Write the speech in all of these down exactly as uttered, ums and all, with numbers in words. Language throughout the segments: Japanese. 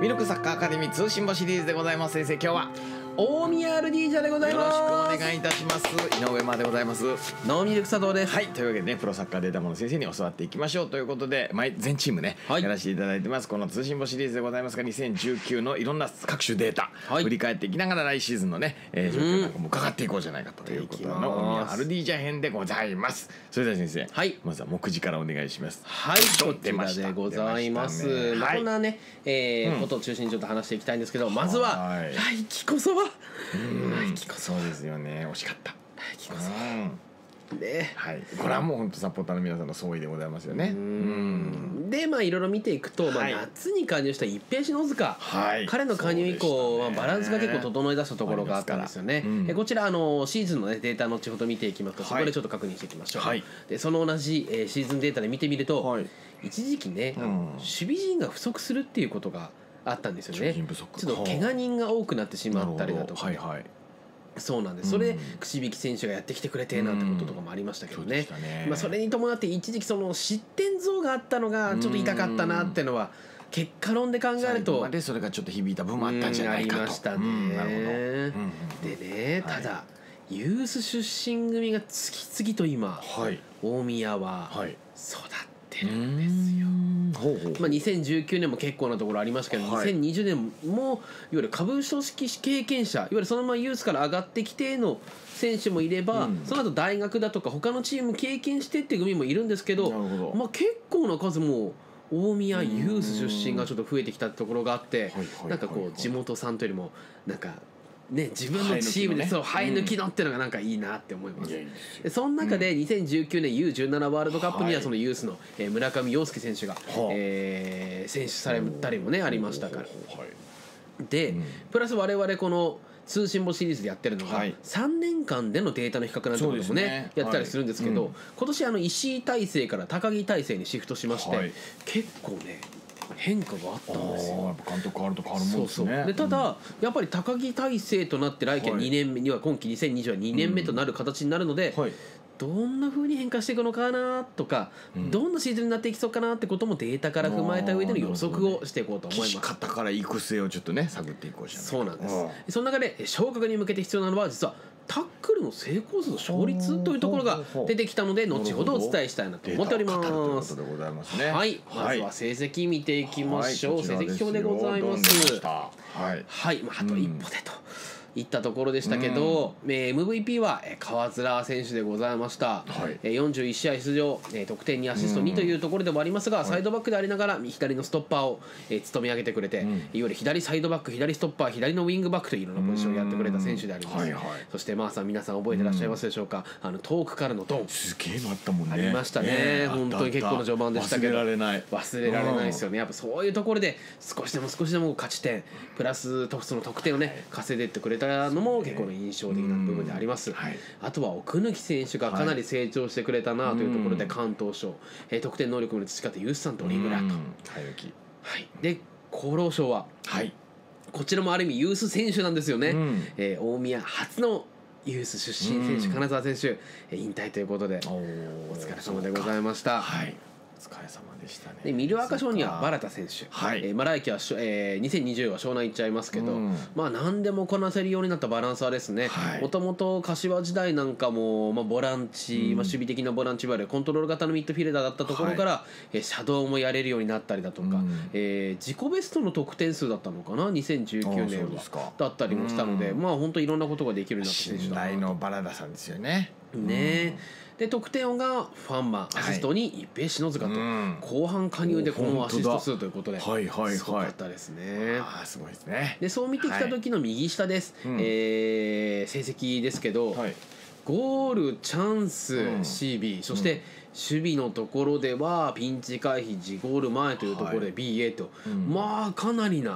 ミルクサッカーアカデミー通信簿シリーズでございます。先生、今日は大宮 アールディー ジャでございます。 よろしくお願いいたします。井上間でございます。 ノーミルク佐藤です。 はい、というわけでね、プロサッカーデータモの先生に教わっていきましょうということで、毎全チームね、はい、やらせていただいてます。この通信簿シリーズでございますが、にせんじゅうきゅうのいろんな各種データ、はい、振り返っていきながら来シーズンのね、えー、状況なんかも伺っていこうじゃないかということの大宮 アールディー ジャ編でございます。それでは先生、はい、まずは目次からお願いします。 はい、こちらでございます。ね、まあ、こんなね、えーうん、ことを中心にちょっと話していきたいんですけど、まずは来季こそは来季こそそうですよね、惜しかった。 来季こそはね、 はい、これはもう本当サポーターの皆さんの総意でございますよね。 うんでまあいろいろ見ていくと、はい、まあ、夏に加入した一平篠塚、はい、彼の加入以降、ね、まあ、バランスが結構整い出したところがあったんですよね。うん、えこちらあのシーズンの、ね、データ後ほど見ていきますと、そこでちょっと確認していきましょう。はい、でその同じ、えー、シーズンデータで見てみると、はい、一時期ね、うん、守備陣が不足するっていうことがあったんですよね。ちょっと怪我人が多くなってしまったりだとか、はいはい、そうなんです。それで串引き選手がやってきてくれてなんてこととかもありましたけどね。うん、まあそれに伴って一時期その失点増があったのがちょっと痛かったなっていうのは結果論で考えると、 でそれがちょっと響いた部分もあったんじゃないかと。 ありましたね。でね、ただユース出身組が次々と今、はい、大宮は育ってるんですよ。まあ、にせんじゅうきゅうねんも結構なところありましたけど、はい、にせんにじゅうねんもいわゆる下部組織経験者、いわゆるそのままユースから上がってきての選手もいれば、うん、その後大学だとか他のチーム経験してっていう組もいるんですけど、まあ、結構な数も大宮ユース出身がちょっと増えてきたところがあって、なんかこう地元さんというよりもなんかね、自分のチームでそう生え抜きのっていうのがなんかいいなって思います。でその中でにせんじゅうきゅうねん ユーじゅうなな ワールドカップにはそのユースの村上陽介選手がえ選出されたりもねありましたから。でプラス我々この通信簿シリーズでやってるのがさんねんかんでのデータの比較なんてこともねやったりするんですけど、今年あの石井体制から高木体制にシフトしまして、結構ね変化があったんですよ。 やっぱ監督変わると変わるもんですね。 そうそうでただ、うん、やっぱり高木体制となって来季はにねんめには今季にせんにじゅうはにねんめとなる形になるので、うん、はい、どんな風に変化していくのかなとか、うん、どんなシーズンになっていきそうかなってこともデータから踏まえた上での予測をしていこうと思います。 方から育成をちょっとね探っていこうじゃないか。 そうなんです。その中で昇格に向けて必要なのは実はタックルの成功数の勝率というところが出てきたので後ほどお伝えしたいなと思っております。はい、まずは成績見ていきましょう。成績表でございます。はい、はい、まああと一歩でといったところでしたけど、うん、エムブイピー は川面選手でございました。はい、よんじゅういち試合出場、得点にアシストにというところでもありますが、うん、サイドバックでありながら左のストッパーを務め上げてくれて、うん、いわゆる左サイドバック、左ストッパー、左のウィングバックといういろんなポジションをやってくれた選手であります。はいはい、そしてまあさん皆さん覚えてらっしゃいますでしょうか。あの遠くからのドンすげえのあったもんね。 ありましたね。ね、本当に結構の序盤でしたけど忘れられない忘れられないですよね。やっぱそういうところで少しでも少しでも勝ち点プラスその得点をね稼いでってくれたのも結構この印象的な部分であります。はい、あとは奥貫選手がかなり成長してくれたなというところで関東賞、えー、得点能力の培ったユースさんとオリングラーと、はい、で厚労省は、はい、こちらもある意味ユース選手なんですよね。うん、えー、大宮初のユース出身選手、金沢選手引退ということでお疲れ様でございました。はい、 お疲れ様でしたね。 でミルワカ賞にはバラタ選手、はい、えー、まあ来季は、えー、にせんにじゅうは湘南行っちゃいますけど、うん、まあ何でもこなせるようになったバランサーですね。もともと柏時代なんかも、まあ、ボランチ、うん、まあ、守備的なボランチいわゆるコントロール型のミッドフィルダーだったところから、はい、えー、シャドウもやれるようになったりだとか、うん、えー、自己ベストの得点数だったのかなにせんじゅうきゅうねんはだったりもしたので、うん、まあ本当いろんなことができるようになった選手だなと。 信頼のバラダさんですよね。 ね、うん、で得点王がファンマン、アシストに一平篠塚と、うん、後半加入でこのアシスト数ということで、はいはいはい、すごかったですね。 あ、すごいですね。 でそう見てきた時の右下です、はい、えー、成績ですけど、はい、ゴールチャンス、うん、シービー そして、うん、守備のところではピンチ回避、自ゴール前というところで ビーエー と、うん、まあかなりな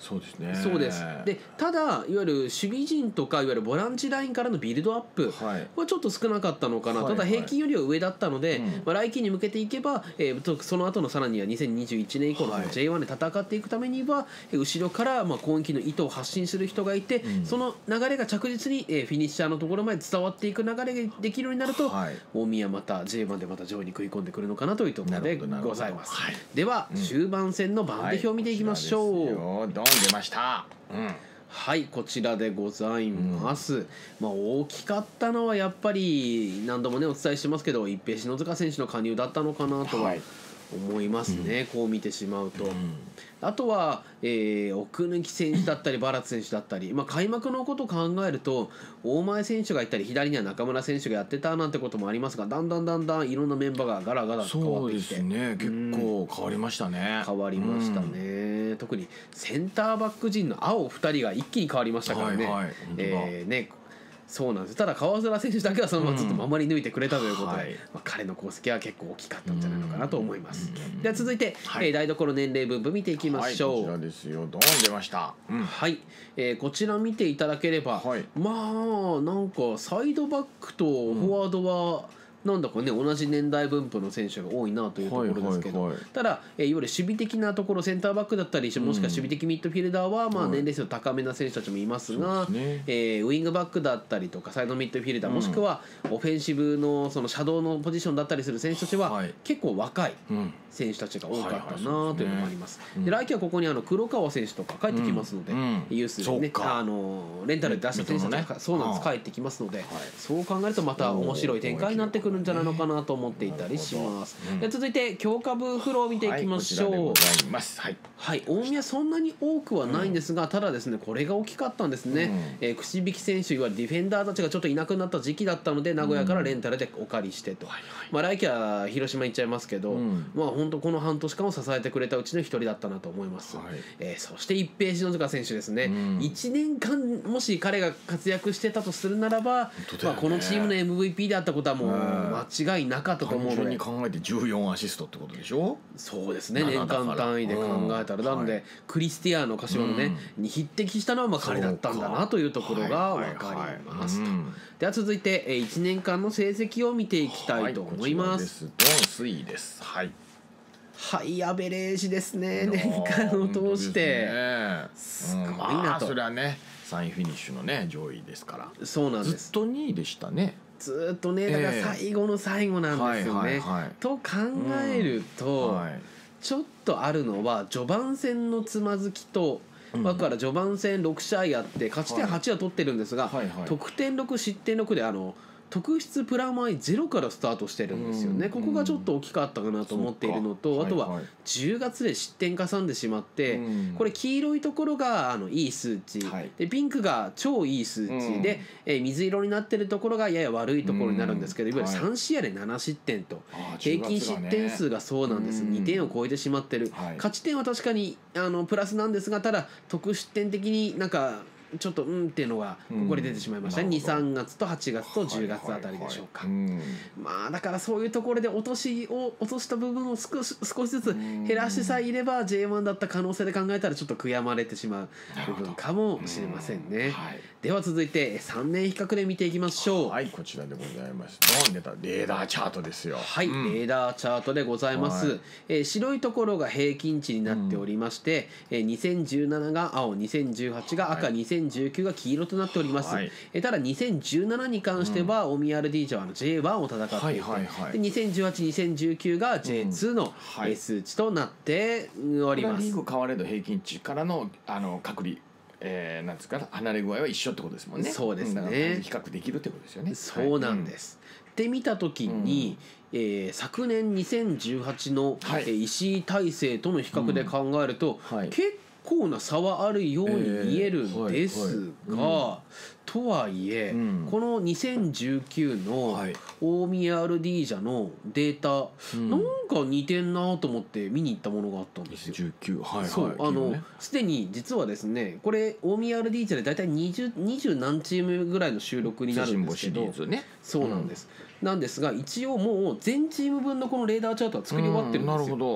そうですね。 そうです。でただいわゆる守備陣とかいわゆるボランチラインからのビルドアップはちょっと少なかったのかな、はい、ただ平均よりは上だったので、はいはい、まあ、来季に向けていけば、えー、その後のさらにはにせんにじゅういちねん以降の ジェイワン で戦っていくためには、はい、後ろからまあ攻撃の意図を発信する人がいて、うん、その流れが着実にフィニッシャーのところまで伝わっていく流れができるようになると、はい、大宮また ジェイワン でまた上位に食い込んでくるのかなというところでございます。はい、では、うん、終盤戦の番手表を見ていきましょう。 はい、ドン出ました。うん、 はい、こちらでございます、うん、まあ、大きかったのはやっぱり何度もねお伝えしてますけど一平篠塚選手の加入だったのかなとは思いますね、はい、こう見てしまうと、うん、あとは、えー、奥貫選手だったりバラツ選手だったり、まあ、開幕のことを考えると大前選手がいたり左には中村選手がやってたなんてこともありますが、だんだんだんだんいろんなメンバーがガラガラと変わってきて、 そうですね、結構変わりましたね、 変わりましたね、うん、特にセンターバック陣の青ふたりが一気に変わりましたからね、はいはい、えー、ねそうなんです。ただ川面選手だけはそのままずっと守り抜いてくれたということで、うん、はい、まあ、彼の功績は結構大きかったんじゃないのかなと思います、うん、では続いて、はい、えー、台所年齢分布見ていきましょう、はい、 こちらですよ、ドン出ました、 うん、はい、えー、こちら見ていただければ、はい、まあなんかサイドバックとフォワードは、うん、なんだかね同じ年代分布の選手が多いなというところですけど、はいはいはい、ただ、えー、いわゆる守備的なところセンターバックだったりもしくは守備的ミッドフィルダーは、まあ、年齢層高めな選手たちもいますが、はい、ね、えー、ウィングバックだったりとかサイドミッドフィルダー、うん、もしくはオフェンシブ の, そのシャドウのポジションだったりする選手たちは、はい、結構若い選手たちが多かったなというのもあります。で来季はここにあの黒川選手とか帰ってきますので、うん、ユースでねあのレンタルで出した選手たちが、ね、そうなんです、帰ってきますので、はい、そう考えるとまた面白い展開になってくるんじゃないのかなと思っていたりします、うん、で続いて強化部フローを見ていきましょう。はい、こちらでございます。はい、はい、大宮そんなに多くはないんですが、うん、ただですねこれが大きかったんですね、うん、えー、串引き選手いわゆるディフェンダーたちがちょっといなくなった時期だったので名古屋からレンタルでお借りしてと、うん、まあ、来季は広島行っちゃいますけど、うん、まあ本当この半年間を支えてくれたうちの一人だったなと思います、はい、えー、そして一平篠塚選手ですね、うん、いちねんかんもし彼が活躍してたとするならば、ね、まあ、このチームの エムブイピー であったことはもう間違いなかったと思うので、単純に考えてじゅうよんアシストってことでしょ。 そうですね、年間単位で考えたら、なので、はい、クリスティアーノ柏のね、うん、に匹敵したのはまあ彼だったんだなというところが分かりますと。では続いていちねんかんの成績を見ていきたいと思います。 はい、こちらです。ドン推移です。はい、 ハイアベレージですね、年間を通してすごいなと、うん、まあ、 それはねさんいフィニッシュのね上位ですから。 そうなんです、 ずっとにいでしたね。 ずっとね、だから最後の最後なんですよね、えーはいはいはい、と考えると、うん、はい、ちょっとあるのは序盤戦のつまずきと、だから序盤戦ろく試合やって勝ち点はちは取ってるんですが、はいはいはい、得点ろく失点ろくであの特筆プラマイゼロからスタートしてるんですよね、うん、ここがちょっと大きかったかなと思っているのと、あとはじゅうがつで失点かさんでしまって、うん、これ黄色いところがあのいい数値、はい、でピンクが超いい数値、うん、で、えー、水色になってるところがやや悪いところになるんですけど、いわゆるさん試合でなな失点と、はい、平均失点数がそうなんです、にてんを超えてしまってる、はい、勝ち点は確かにあのプラスなんですが、ただ得失点的になんかちょっとうんっていうのがここで出てしまいましたね、うん、にさんがつとはちがつとじゅうがつあたりでしょうか、はいはいはい、まあだからそういうところで落としを落とした部分を少し少しずつ減らしてさえいれば ジェイワン だった可能性で考えたらちょっと悔やまれてしまう部分かもしれませんね、はい、では続いてさんねん比較で見ていきましょう。 はい、こちらでございます。ドン出たレーダーチャートですよ。 はい、うん、レーダーチャートでございます、はい、えー、白いところが平均値になっておりまして、うん、えー、にせんじゅうななが青、にせんじゅうはちが赤、はい、にせんじゅうきゅうが黄色となっております、はい、えただにせんじゅうななに関しては、うん、大宮 アールディー じゃあの ジェイワン を戦っていて、はいはいはい、でにせんじゅうはち、にせんじゅうきゅうが ジェイツー の、うん、はい、数値となっております。 リーグ変われど平均値からのあの隔離、えー、なんですか離れ具合は一緒ってことですもんね。 そうですね、うん、 比較できるってことですよね。 そうなんです、はい、で見た時に、うん、えー、昨年にせんじゅうはちの、はい、えー、石井大成との比較で考えると、うん、はい、結構な差はあるように見えるんですが、とはいえ、うん、このにせんじゅうきゅうの大宮 アールディー 社のデータ、うん、なんか似てんなと思って見に行ったものがあったんですよ。 じゅうきゅう、はいはい、 そうあのすでに実はですね、これ大宮 アールディー 社でだいたいにじゅう、にじゅう何チームぐらいの収録になるんですけど、ね、そうなんです、うん、なんですが一応もう全チーム分のこのレーダーチャートは作り終わってるんですよ、うん、なるほど。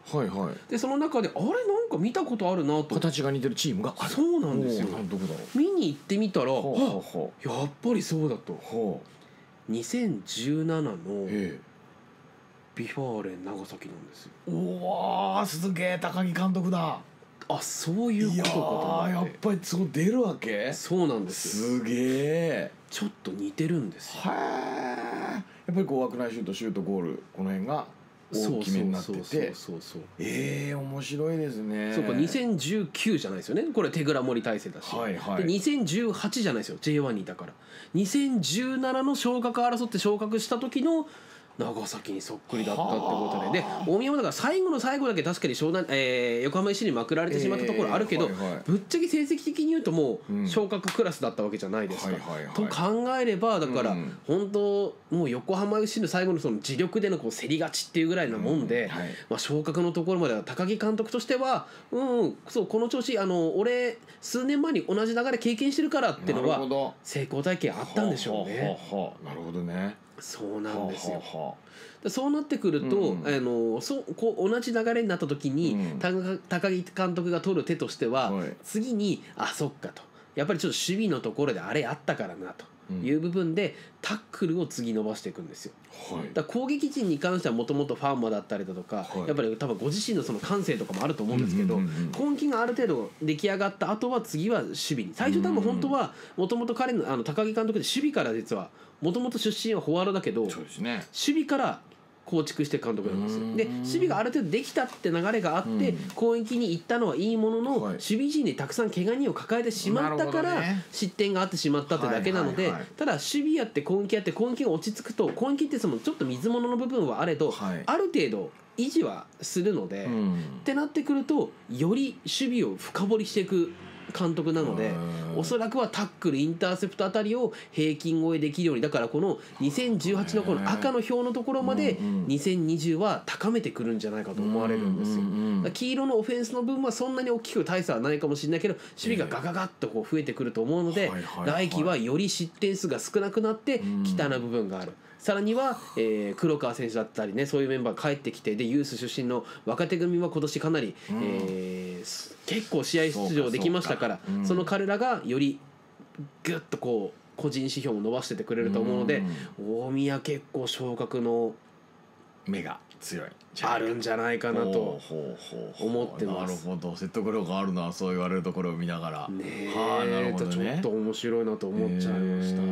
はいはい。 でその中であれなんか見たことあるなと、 形が似てるチームがある。 そうなんですよ。 どこだろう。 見に行ってみたら、 ほうほうほうやっぱりそうだと。 ほうにせんじゅうななのええビファーレン長崎なんですよ。 うわーすげえ高木監督だ。 あ、そういうことかと思って。 いやーやっぱりそこ出るわけ。 そうなんですよ。 すげえ。 ちょっと似てるんですよ。 へえ。やっぱりこう枠内シュートシュートゴールこの辺が大きめになってて、 そうそうそうそうええ面白いですね。 そうかにせんじゅうきゅうじゃないですよね。これ手倉森大勢だし、 はいはい、 でにせんじゅうはちじゃないですよ ジェイワン にいたから。にせんじゅうななの昇格争って昇格した時の長崎にそっくりだったってことで、で大宮もだから最後の最後だけ確かに湘南、えー、横浜 エフシー にまくられてしまったところあるけど、 えーはいはい、 ぶっちゃけ成績的に言うともうんう昇格クラスだったわけじゃないですか、 はいはいはい、 と考えればだから、 うん、 本当もう横浜 エフシー の最後のその自力でのこう競り勝ちっていうぐらいのもんで、 うんはい、 まあ、昇格のところまでは高木監督としてはうんそうこの調子あの俺数年前に同じ流れ経験してるからっていうのは成功体験あったんでしょうね。 はははなるほどね。 そうなんですよ。 ははそうなってくると、うん、あのそうこう同じ流れになった時に、うん、高木監督が取る手としては、はい、次にあそっかとやっぱりちょっと守備のところであれあったからなという部分で、うん、タックルを次伸ばしていくんですよ。はい、だ攻撃陣に関してはもともとファンマだったりだとか、はい、やっぱり多分ご自身のその感性とかもあると思うんですけど、根気がある程度出来上がった後は次は守備に最初多分本当はもともと彼のあの高木監督で守備から実はもともと出身はフォワードだけど、 そうですね、 守備から構築して監督なんですよ。で守備がある程度できたって流れがあって、攻撃に行ったのはいいものの、守備陣にたくさん怪我人を抱えてしまったから失点があってしまったってだけなので、ただ守備やって攻撃やって攻撃が落ち着くと攻撃ってそのちょっと水物の部分はあれど、ある程度維持はするので、ってなってくるとより守備を深掘りしていく監督なので、おそらくはタックルインターセプトあたりを平均超えできるように、だからこのにせんじゅうはちのこの赤の表のところまでにせんにじゅうは高めてくるんじゃないかと思われるんですよ。黄色のオフェンスの分はそんなに大きく大差はないかもしれないけど、守備がガガガッとこう増えてくると思うので、来季はより失点数が少なくなって汚な部分がある。さらには、えー、黒川選手だったりね、そういうメンバーが帰ってきて、でユース出身の若手組は今年かなり、うんえー、結構試合出場できましたから、 そ, うん、その彼らがよりグッとこう個人指標を伸ばしててくれると思うので、うん、大宮結構昇格の目が強いあるんじゃないかなと思ってます。 なるほど、説得力があるな、そう言われるところを見ながらね。はあ、なるほどね。ちょっと面白いなと思っちゃいました。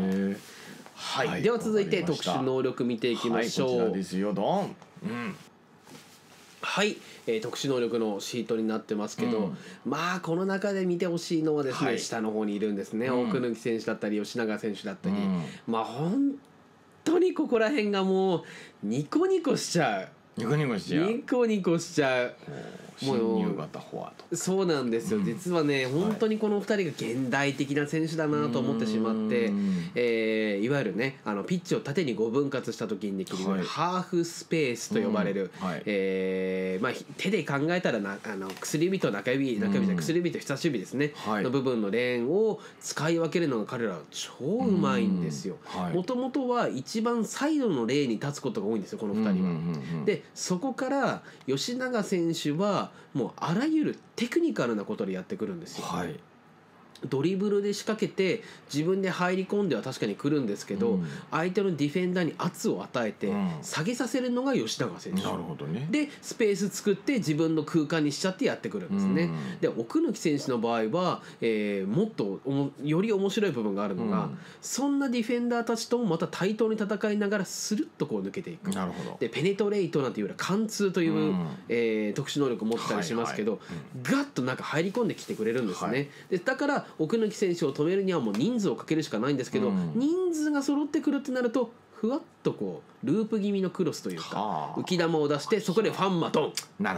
はい、はい、では続いて特殊能力見ていきましょう。 はい、こちらですよ、ドン。うん、 はい、えー、特殊能力のシートになってますけど、うん、まあこの中で見てほしいのはですね、はい、下の方にいるんですね、うん、奥貫選手だったり吉永選手だったり、うん、まあ本当にここら辺がもうニコニコしちゃう。 ニコニコしちゃう。 ニコニコしちゃう。 新入型フォワード。 そうなんですよ、うん、実はね本当にこのふたりが現代的な選手だなと思ってしまって、えー、いわゆるねあのピッチを縦にご分割した時にできる、はい、ハーフスペースと呼ばれる、うんはいえーまあ、手で考えたらなあの薬指と中指中指じゃ薬指と人差し指ですね、はい、の部分のレーンを使い分けるのが彼らは超うまいんですよ。もともとは一番サイドのレーンに立つことが多いんですよこのふたりは。でそこから吉永選手はもうあらゆるテクニカルなことでやってくるんですよ、はい、ドリブルで仕掛けて自分で入り込んでは確かに来るんですけど、うん、相手のディフェンダーに圧を与えて下げさせるのが吉永選手、 なるほどね、 でスペース作って自分の空間にしちゃってやってくるんですね、うん、で奥貫選手の場合は、えー、もっとおもより面白い部分があるのが、うん、そんなディフェンダーたちともまた対等に戦いながらスルッとこう抜けていく。 なるほど。 でペネトレイトなんていうような貫通という、うんえー、特殊能力を持ってたりしますけど、はいはいうん、ガッと中入り込んできてくれるんですね、はい、でだから奥貫選手を止めるにはもう人数をかけるしかないんですけど、うん、人数が揃ってくるってなるとふわっとこうループ気味のクロスというか浮き球を出してそこでファンマトンなるほど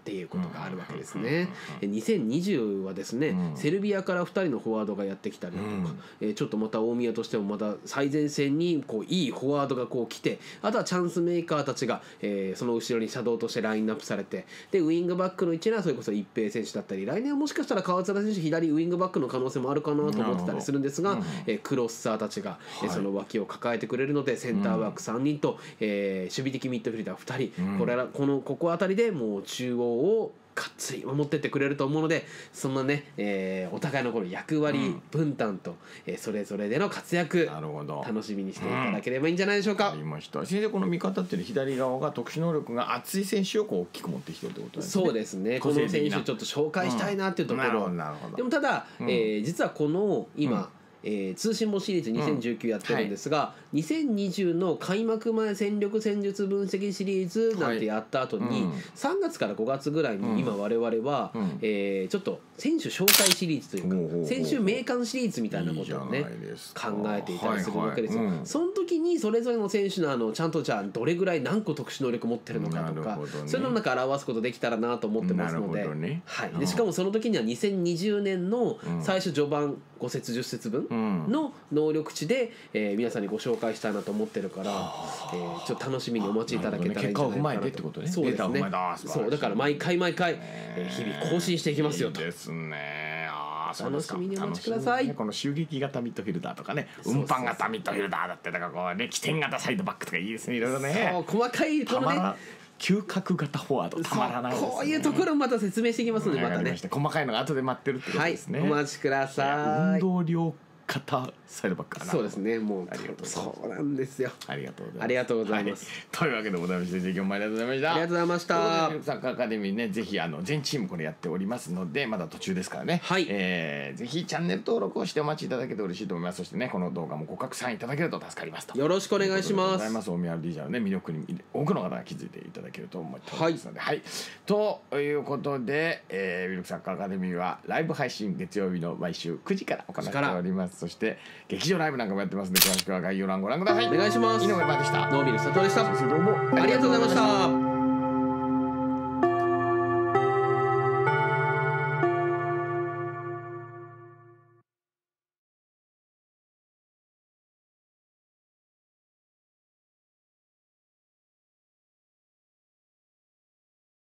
っていうことがあるわけですね。にせんにじゅうはですね、うん、セルビアからふたりのフォワードがやってきたりだとか、うんえー、ちょっとまた大宮としてもまた最前線にこういいフォワードがこう来て、あとはチャンスメーカーたちが、えー、その後ろにシャドウとしてラインナップされて、でウイングバックの位置にはそれこそ一平選手だったり、来年はもしかしたら川津田選手左ウイングバックの可能性もあるかなと思ってたりするんですが、うんえー、クロッサーたちが、はい、その脇を抱えてくれるので、センターバックさんにんと、えー、守備的ミッドフィルダーふたり、うん、これらこのここあたりでもう中央をかっつり守ってってくれると思うので、そんなね、えー、お互いのこの役割分担と、うんえー、それぞれでの活躍楽しみにしていただければいいんじゃないでしょうか。 ありました。先生、この味方っていうのは左側が特殊能力が厚い選手をこう大きく持ってきてるってことですね。 そうですね。この選手ちょっと紹介したいなっていうところ、うん、でもただ、うんえー、実はこの今、うんえー、通信簿シリーズにせんじゅうきゅうやってるんですが、うんはい、にせんにじゅうの開幕前戦力戦術分析シリーズなんてやった後に、はいうん、さんがつからごがつぐらいに今我々は、うんえー、ちょっと選手紹介シリーズというか選手名鑑シリーズみたいなことをね考えていたりするわけですよ、はいはいうん、その時にそれぞれの選手のあのちゃんとじゃあどれぐらい何個特殊能力持ってるのかとか、ね、そういうのをなんか表すことできたらなと思ってますので、ねはい、でしかもその時にはにせんにじゅうねんの最初序盤ご節じゅっ節分の能力値で、えー、皆さんにご紹介したいなと思ってるから、えー、ちょっと楽しみにお待ちいただけたらいいんじゃないかなと。結果を踏まえてってことね。そうですね。そうだから毎回毎回、えー、日々更新していきますよと。 いいですね。あ楽しみにお待ちください。 ね、この襲撃型ミッドフィルダーとかね、運搬型ミッドフィルダーだってだからこうね、起点型サイドバックとかいいですね、いろいろね。 そう細かいこのね。 嗅覚型フォワードたまらないですね。 こういうところまた説明していきますので、またね。 細かいのが後で待ってるってことですね。 はい、お待ちください。 運動量型サイドバックかな。 そうですね。もうありがとうそうなんですよ。 ありがとうございます。 ありがとうございます。 はい、というわけでございまして、今日もありがとうございました。 ありがとうございました。 サッカーアカデミーね、ぜひあの全チームこれやっておりますので、まだ途中ですからね。はい。えー、ぜひチャンネル登録をしてお待ちいただけて嬉しいと思います。そしてね、この動画もご拡散いただけると助かりますと。 よろしくお願いします。 ございます。大宮 アールディージェー のね魅力に多くの方が気づいていただけると思っておりますので、はい。はい、ということで、えー、ミルクサッカーアカデミーはライブ配信月曜日の毎週くじから行っております。そして劇場ライブなんかもやってますので、詳しくは概要欄ご覧ください。 お願いします。 井上真でした。 ノービル佐藤でした。 先生どうもありがとうございました。